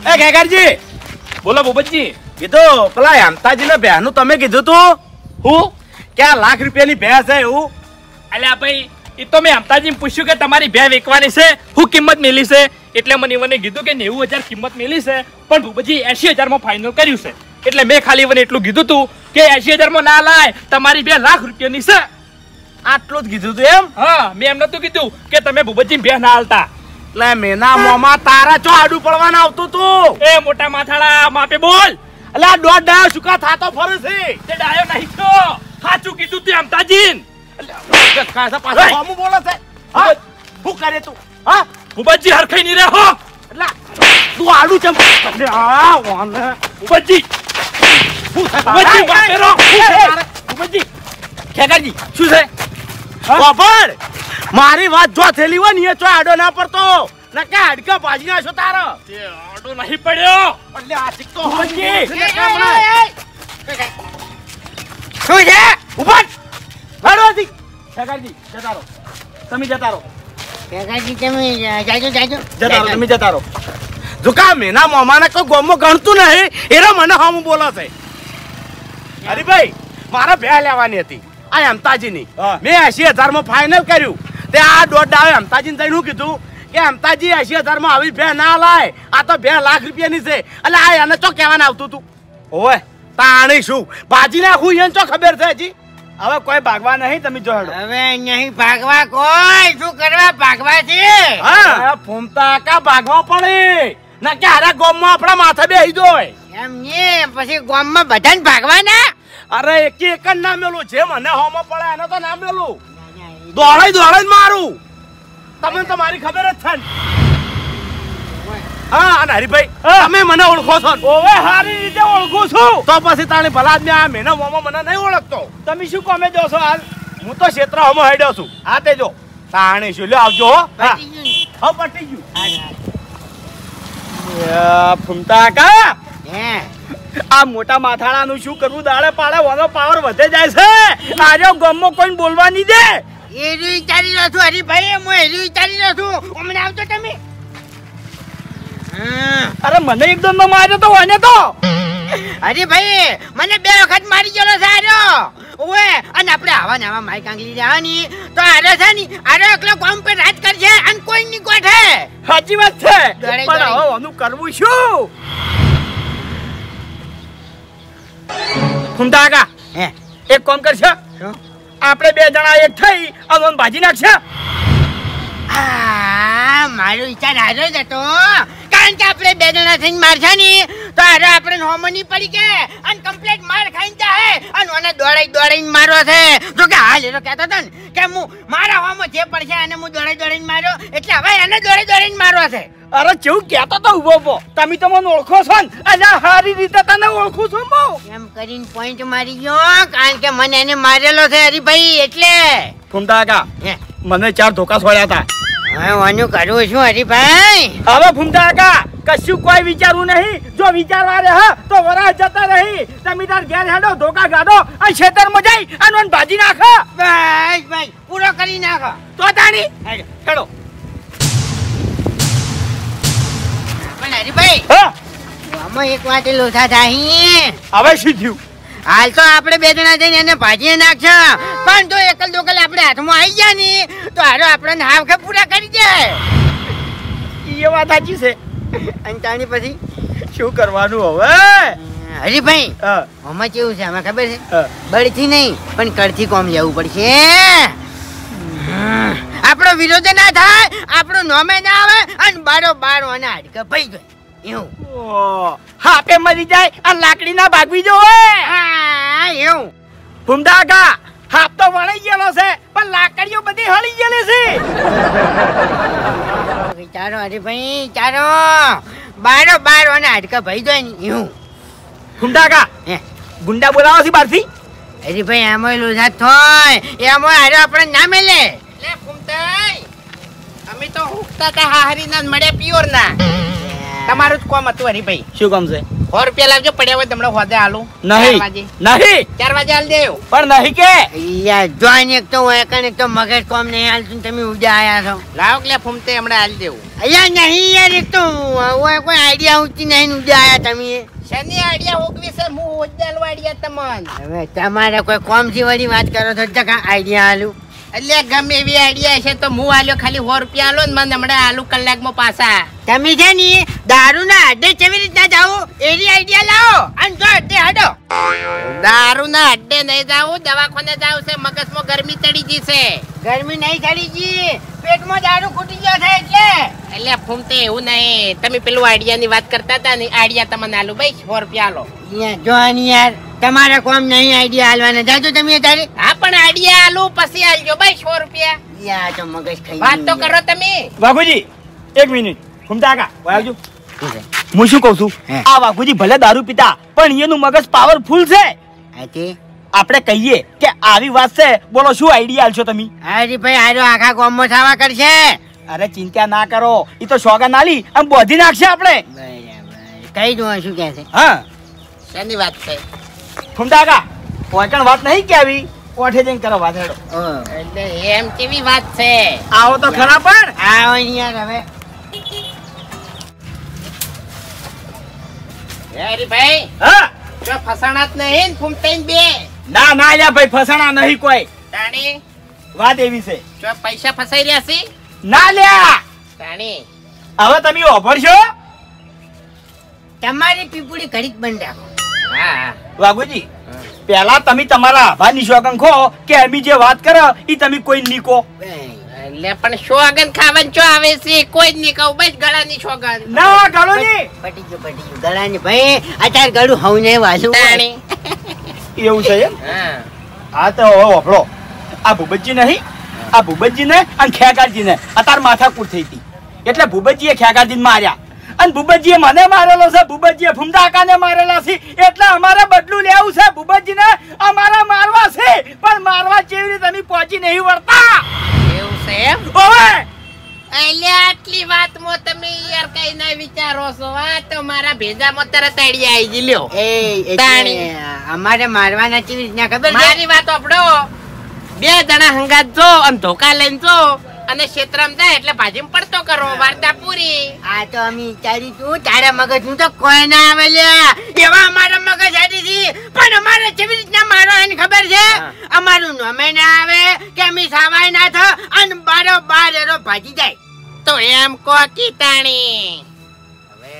એ ઘેઘરજી બોલો ભૂપતજી. કીધું પેલા હેમતાજી ને ભેંસ નું તમે કીધું તું હું ક્યાં લાખ રૂપિયાની ભેંસ છે એવું? અલ્યા ભાઈ એ તો મેં હમતાજીને પૂછ્યું કે તમારી ભેંસ વેચવાની છે, શું કિંમત મેલી છે? એટલે મને કીધું કે 90,000 કિંમત મેલી છે, પણ ભૂપતજી 80,000 માં ફાઇનલ કર્યું છે. એટલે મેં ખાલી મને એટલું કીધું તું કે 80,000 માં ના લાય, તમારી ભેંસ લાખ રૂપિયાની છે. આટલું જ કીધું તું એમ? હા, મેં એમ નતું કીધું કે તમે ભૂપતજી ભેંસ ના હાલતા. એટલે મેના મોમાં તારા ચો આડું પડવાનું આવતું તું? એ મોટા માથાળા માપે બોલ. એટલે આ દોઢ ડાયો સુકા થાતો ફરે છે. તે ડાયો નહીં છો, સાચું કીધું તું હમતાજીન. પાછો હમું બોલે છે. હા શું કરે તું? હા ભૂપતજી હરખાઈ નહીં રહો. એટલે તું આડું ચમ આ વાને ભૂપતજી ભૂપતજી વાપે રહો. ભૂપતજી ખેગરજી શું છે? બાપર મારી વાત જો થેલી હોય ને એ ચો આડો ના પડતો ને કે હાડકા ભાજી નાખો તારો. તે આડો નહીં પડ્યો. એટલે આ શીખતો ભૂપતજી શું છે? ઉભા હાડોથી ખેગરજી જતા રહો. તમે જતા રહો. કાકાજી તમે જાજો જતા રહો. તમે જતા રહો. જો કા મેના મોમાને કોઈ ગોમો ગણતું નહીં એરો મને હમ બોલે છે. હરીભાઈ મારે ભે લેવાની હતી આ હેમતાજીની. મેં 80,000 માં ફાઇનલ કર્યું. તે આ દોઢ ડાવે હેમતાજીને જઈને શું કીધું કે હેમતાજી 80,000 માં આવી ભે ના લાય, આ તો 2 લાખ રૂપિયાની છે. એટલે આ એને ચો કહેવાનું આવતું તું? ઓય તાણી શું ભાજી નાખું એને ચો ખબર છે હજી? હવે કોઈ ભાગવા નહીં. તમે જોડો હવે નહીં ભાગવા. કોઈ શું કરવા ભાગવા છે? હા ફૂમતા કા ભાગવા પડે ના કે હારા ગોમમાં આપણા માથે બેહી દોય એમ ને પછી ગામમાં બધાને ભાગવાના? અરે એક જ ના મેલું છે મને હોમો પડે એને તો ના મેલું. દોડાઈ મારું. તમને તો મારી ખબર જ છે ને. હા અને હરીભાઈ તમે મને ઓળખો છો? ઓવે સારી રીતે ઓળખું છું. તો પછી તાણી ભલા જ આ મેના મોમો મને નહીં ઓળખતો. તમે શું કોમે જો છો હાલ? હું તો ક્ષેત્ર હોમો હેડ્યો છું. હા તે જો તાણી શું લ્યો આવજો હો. હા પટી ગયું. ફૂમતા કા હે આ મોટા માથાળાનું શું કરવું? દાડે પાડે વાનો પાવર વધે જાય છે. આર્યો ગામમાં કોઈ બોલવા નહીં દે. એ વિચારી રહ્યો છું હરીભાઈ, હું એ વિચારી રહ્યો છું. હમણાં આવજો તમે. અરે મને એકદમ માં માર્યો તો વાને તો. હરીભાઈ મને 2 વખત મારી ગયેલો છે આર્યો. ઓએ અને આપણે આવા ને આવા માઈક આંગલી જવાની તો આરે છે ની આરે એકલો ગામ પર રાજ કરશે અને કોઈ ની કોઠે. સાચી વાત છે, દોડે, પણ દોડે. હવે આનું કરવું શું? ફૂમતા કાકા હે એક કામ કરશે, શું? આપણે 2 જણા એક થઈ અને ભાજી નાખશે. આ મારો વિચાર હારો જ હતો. કારણ કે આપણે 2 જણા થઈને મારશે ની તો આરે આપણે હોમો ની પડી કે અને કમ્પ્લીટ માર ખાઈને જાહે અને ઓને દોડાઈને મારો છે. જો કે હાલ એનો કહેતો હતો ને કે હું મારા હોમો જે પડશે અને હું દોડાઈને માર્યો એટલે હવે એને દોડાઈને મારવા છે. અરે કેવું કહેતો તો ઉભો તમે તો મને ઓળખો છો ને? અને સારી રીતે તને ઓળખું છું હું. એમ કરીને પોઈન્ટ મારી ગયો કારણ કે મને એને મારેલો છે હરીભાઈ એટલે. ફૂમતા કાકા હે મને 4 ધોકા છોડ્યા હતા. હવે ઓનું કરવું શું હરીભાઈ? હવે ફૂમતા કાકા કશું કોઈ વિચારવું નહીં. જો વિચારવા રહે તો વરા જતા રહી. તમે તાર ઘેર હેડો, ધોકા ગાડો અને ખેતરમાં જઈ અને ભાજી નાખો. બસ ભાઈ પૂરો કરી નાખો. તો તાણી હેડો. પણ હરીભાઈ હા આમાં એક વાત લોથા થાય. હવે શું થયું? હાલ તો આપણે 2 જણા જઈને એને ભાજી નાખશે પણ જો એકલ દોકલ આપણે હાથમાં આવી ગયા ની તો હારો આપણને હાવખે પૂરા કરી દે. એ વાત સાચી છે. અને તાણી પછી શું કરવાનું હવે? હરીભાઈ હા આમાં કેવું છે અમે ખબર છે? હા. બળથી નહીં પણ કડથી કોમ લેવું પડશે. આપણો વિરોધ ના થાય, આપણું નોમે ના આવે અને બારો બારો અને હાડકા ભાઈ જાય એવું. હાપે મરી જાય અને લાકડી ના ભાગવી જો. હા એવું. ફૂમતા કાકા હાપ તો વળી ગયેલો છે પણ લાકડીઓ બધી હળી ગયેલી છે. વિચારો હરીભાઈ વિચારો. બારો બારો અને હાડકા ભાઈ જાય ને એવું. ફૂમતા કાકા હે ગુંડા બોલાવો છે બહારથી. હરીભાઈ એમાં લોસા થોય એમાં હારો આપણે ના મેલે. લે ફૂમતાઈ અમે તો હુકતા તા હાહરીના મળ્યા પિયોર ના. તમારું જ કોમ હતું હરીભાઈ. શું કામ છે? 100 રૂપિયા લાવજો પડ્યા હોય તમને હોદે હાલું. નહીં 4 વાગે હાલ દેવું. પણ નહીં કે યાર જોઈને એક તો હું એક તો મગજ કોમ નહીં હાલતું તમે ઉજા આયા છો. લાવ કે ફૂમતે હમણાં હાલ દેવું. અલ્યા નહીં યાર એક તો હવે કોઈ આઈડિયા ઊંચી નહીં ઉડાયા તમે શની આઈડિયા હોગવી છે હું ઉજ્જલ વાડિયા તમન હવે તમારે કોઈ કોમથી વળી વાત કરો તો જકા આઈડિયા આલું એટલે ગમે એવી આઈડિયા છે તો હું આલ્યો ખાલી 100 રૂપિયા આલો ને મને હમણાં આલુ કલાકમાં પાછા તમે છે ને દારૂ ના અડ્ડે કેવી રીતના જાઓ એની આઈડિયા લાવો અને જો અડ્ડે હડો દારૂ ના અડ્ડે નહીં જાવું દવાખાને જાવ છે મગજમાં ગરમી ચડી ગઈ છે ગરમી નહીં ચડી ગઈ પેટમાં દારૂ ખૂટી ગયો છે એટલે ફૂમતે એવું નહીં તમે પેલું આઈડિયા ની વાત કરતા હતા ને આઈડિયા તમને આલુ ભાઈ 100 રૂપિયા આલો જો યાર તમારે કોમ નહીં આઈડિયા હાલવાના જાજો તમે તારે હા પણ આઈડિયા આલુ પછી આલજો ભાઈ 100 રૂપિયા યા તો મગજ ખાઈ વાત તો કરો તમે વાઘુજી 1 મિનિટ ઘૂમતા કા આવજો હું શું કહું છું આ વાઘુજી ભલે દારૂ પીતા પણ એનું મગજ પાવરફુલ છે આપણે કહીએ કે આવી વાત છે બોલો શું આઈડિયા આલશો તમે અરે ભાઈ આરો આખા ગામમાં થવા કરશે અરે ચિંતા ના કરો ઈ તો સોગા નાલી આમ બોધી નાખશે આપણે કઈ દો શું કહે છે હા શેની વાત છે ઘૂમતા કા કોઈકણ વાત નહીં કેવી કોઠે જઈને કરો વાત હેડો એટલે એમ કેવી વાત છે આવો તો ખરા પણ આવો યાર હવે અરે ભાઈ હા જો ફસાણા જ નહીં ફૂમતે બે ના ના લ્યા ભાઈ ફસાણા નહીં કોઈ તાણી વાત એવી છે જો પૈસા ફસાઈ રહ્યા છે ના લ્યા તાણી હવે તમે ઓફરશો તમારી પીપુડી ઘડીક બંધ રાખો હા વાઘુજી પેલા તમે તમારા આભાની શોગન ખો કે અમી જે વાત કરો ઈ તમે કોઈ નીકો એટલે પણ શોગન ખાવાનું ચો આવે છે કોઈ જ નહીં કહું બસ ગળાની શોગન ના ગાળો ની પટી ગયું ગળાની ભાઈ અત્યારે ગળું હવ ને વાલું તાણી એવું છે એમ હા હા તો હવે ઓફળો આ ભૂપતજી નહીં આ ભૂપતજી ને અને ખેગારજી ને અત્યારે માથાકૂટ થઈ હતી એટલે ભૂપતજીએ ખેગારજી માર્યા અને ભૂપતજીએ મને મારેલો છે ભૂપતજીએ ફૂમદાકાને મારેલા છે એટલે અમારે બદલું લેવું છે ભૂપતજીને અમારે મારવા છે પણ મારવા જેવી રીતે તમે પહોંચી નહીં વળતા એવું છે એમ ઓવે એટલે આટલી વાતમાં તમે યાર કઈ ના વિચારો છો આ તો મારા ભેજામાં તરત આઈડિયા આવી ગઈ લ્યો તાણી. અમારે મારવાના કેવી રીતના ખબર છે મારી વાત આપડો 2 જણા હંગાત જો અને ધોકા લઈને જો અને ક્ષેત્રમાં જાય એટલે ભાજીમ પડતો કરો વાર્તા પૂરી આ તો અમે વિચાર્યું તું તારા મગજ નું તો કોઈ ના આવે લ્યા એવા અમારા મગજ હાડી છે પણ અમારે કેવી રીતના મારો એને ખબર છે અમારું નમે ના આવે કે અમે સાવાય ના થ અને બારો બાર એરો ભાજી જાય તો એમ કો કીતાણી હવે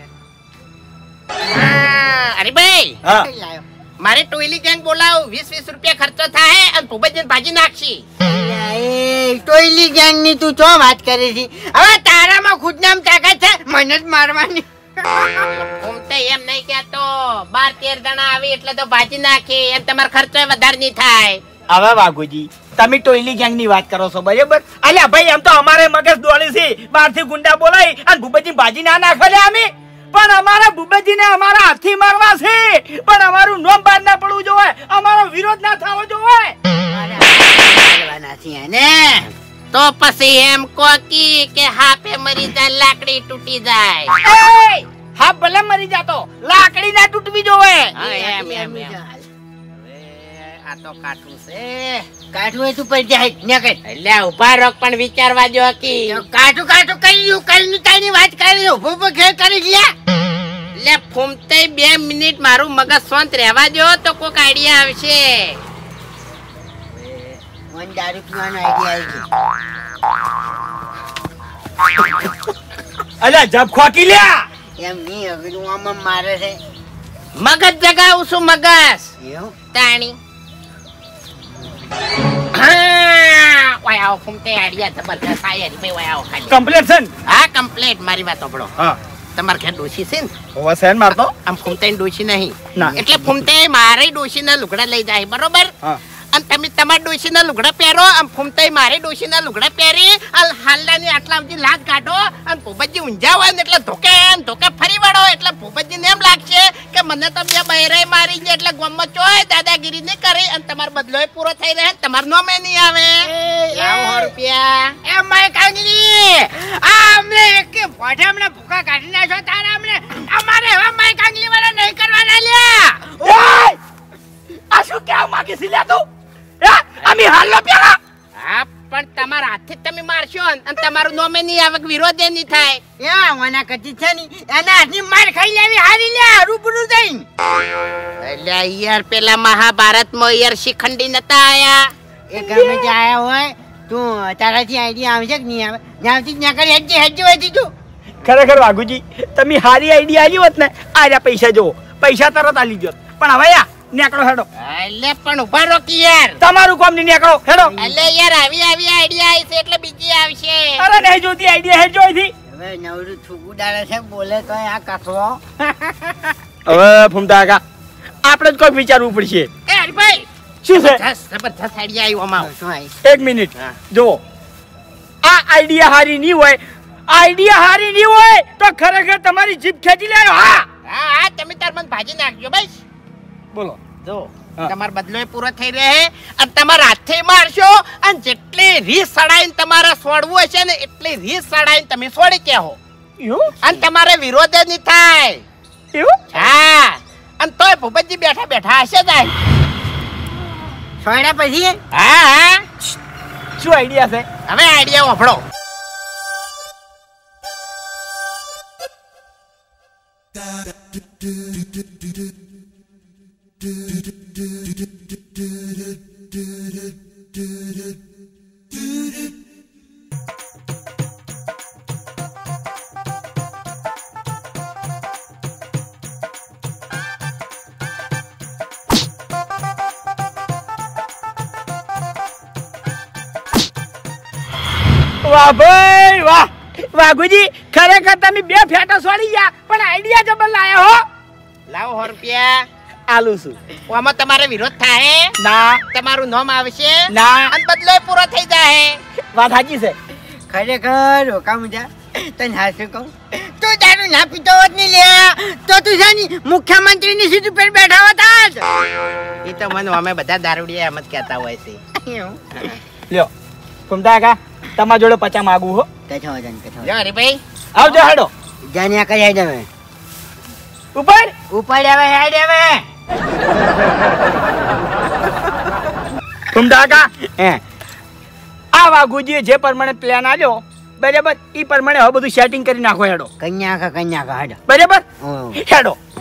અરે ભાઈ હા લાયો. મારે ટોયલી ગેંગ બોલાવ 20-20 રૂપિયા ખર્ચો થાય અને ભૂપતજીને ભાજી નાખશી એ ટોયલી ગેંગ ની તું ચો વાત કરે છે હવે તારામાં ખુદ નામ તાકાત છે મને જ મારવાની હું તો એમ નહીં કહેતો 12-13 જણા આવી એટલે તો ભાજી નાખી અને તમારો ખર્ચો વધારે નહીં થાય હવે વાઘુજી તમે ટોયલી ગેંગ ની વાત કરો છો બરાબર અલ્યા ભાઈ એમ તો અમારે મગજ દોડી છે બહારથી ગુંડા બોલાવી અને ભૂપતજી ભાજી ના નાખો લે અમે પણ અમારા ભૂપતજી ને અમારા હાથથી મારવા છે પણ અમારું નામ બહાર ના પડવું જોઈએ અમારો વિરોધ ના થવો જોઈએ મારવાના છે ને તો પછી એમ કોકી કે હાપે મરી જાય લાકડી તૂટી જાય એ હા ભલે મરી જાતો લાકડી ના તૂટવી જોઈએ હા, એમ એમ એમ આ તો કાઠું છે કાઠું તું પડી જાય ને કઈ એટલે ઉભા રોક પણ વિચારવા જો કી કાઠું કાઠું કઈ કઈ તારી વાત કરી ઉભો ખેલ કરી લ્યા લે ફૂમતે 2 મિનિટ મારું મગજ શાંત રહેવા દો તો કોક આઈડિયા આવશે મને દારૂ પીવાનો આઈડિયા અલ્યા જબ ખોકી લ્યા આવી એમ નહીં હવે તું આમ મારે છે મગજ જગાવું છું મગજ એવું તાણી હા ઓય આવો ફૂમતે આઈડિયા જબરદસ્ત આયા રે ઓય આવો ખાલી કમ્પ્લીટ છે હા કમ્પ્લીટ મારી વાત સાંભળો હા તમાર ઘર ડોશી છે ને ઓવા સેન મારતો આમ ફૂમતે ડોશી નહીં ના. એટલે ફૂમતે મારે ડોશીના લુગડા લઈ જાય બરોબર હા અને તમે તમારા ડોશીના લુગડા પહેરો આમ ફૂમતે મારે ડોશીના લુગડા પહેરી હાલડાની આટલા સુધી લાજ કાઢો અને ભૂપતજી ઊંઝા હોય ને એટલે ધોકે ફરી વળો એટલે ભૂપતજીને એમ લાગશે કે મને તો 2 બૈરાઈ મારી છે એટલે ગોમમાં ચોય દાદાગીરી નહીં કરી અને તમારો બદલોય પૂરો થઈ રહે તમારો નોમે નહીં આવે લાવો 100 રૂપિયા એ માય કાંગલી આ અમને એક ફોટા અમને ભૂકા કાઢી નાખો તારા અમને અમારે હવે માય કાંગલી વાળા નહીં કરવાના લ્યા આ શું કેવા માંગે છે લ્યા તું હે અમે હાલો પેલા હા પણ તમારા હાથથી જ તમે મારશો ને અને તમારું નોમે નહીં આવે વિરોધે નહીં થાય એ મને કદી છે ની એના હાથની માર ખાઈ લેવી હારી લે રૂબરૂ જઈને એટલે યાર પેલા મહાભારતમાં યાર શિખંડી નતા આયા એ ગમે તે આયા હોય તું તારાથી આઈડિયા આવશે કે નહીં આવે જ્યાંથી ત્યાં કરી હેડજે હોય તું ખરેખર વાઘુજી તમે હારી આઈડિયા આલી હોત ને આર્યા પૈસા જોવો પૈસા તરત આલી ગયો પણ હવે યા નેકળો હેડો એટલે પણ ઉભા રોકી યાર તમારું કામ નહીં નેકળો હેડો એટલે યાર આવી આઈડિયા આવી છે એટલે બીજી આવશે અરે નહીં જોતી આઈડિયા હેડ જોઈથી હવે નવરું થૂકું ડાળે છે બોલે તો આ કસવો હવે ફૂમતા કાકા આપણે જ કોઈક વિચારવું પડશે એ હરીભાઈ શું છે જબરદસ્ત આઈડિયા આવ્યો અમારો શું આવી એક મિનિટ જો આ આઈડિયા હારી નહીં હોય આઈડિયા હારી નહીં હોય તો ખરેખર તમારી જીભ ખેંચી લેજો હા હા હા તમે તાર મને ભાજી નાખજો બસ બોલો જો હા. તમારો બદલો પૂરો થઈ રહ્યો છે અને તમારા હાથે મારશો અને જેટલી રીસ સડાઈને તમારે છોડવું હશે ને એટલી રીસ સડાઈને તમે છોડી કેહો એવું અને તમારે વિરોધ જ નહીં થાય એવું હા અને તોય ભૂપતજી બેઠા બેઠા હશે જાય છોડ્યા પછી હા હા શું આઈડિયા છે હવે આઈડિયા વાપરો વાહ ભાઈ વાહ વાઘુજી ખરેખર તમે બે ફેટા છોડી ગયા પણ આઈડિયા જબર લાયા હો લાવો 100 રૂપિયા આલુ છું આમાં તમારે વિરોધ થાય ના તમારું નામ આવશે ના અને બદલો પૂરો થઈ જાય વાત સાચી છે ખરેખર રોકા મુજા તને હાસું કહું તું દારૂ ના પીતો હોત નહીં લે તો તું છે ને મુખ્યમંત્રીની સીટ ઉપર બેઠા હોતા જ એ તો મને અમે બધા દારૂડિયા એમ જ કહેતા હોય છે લ્યો ફૂમતા કાકા તમારા જોડે 50 માંગુ હો કથા વજન કથા જો હરીભાઈ આવજો હેડો જાન્યા કઈ હેડ હવે ઉપર ઉપાડ હવે હેડ હવે ફૂમતા કાકા આ વાઘુજીએ જે પ્રમાણે પ્લાન આલ્યો બરાબર ઈ પ્રમાણે હવે બધું સેટિંગ કરી નાખો હેડો કન્યા કા હેડ બરાબર ઓ હેડો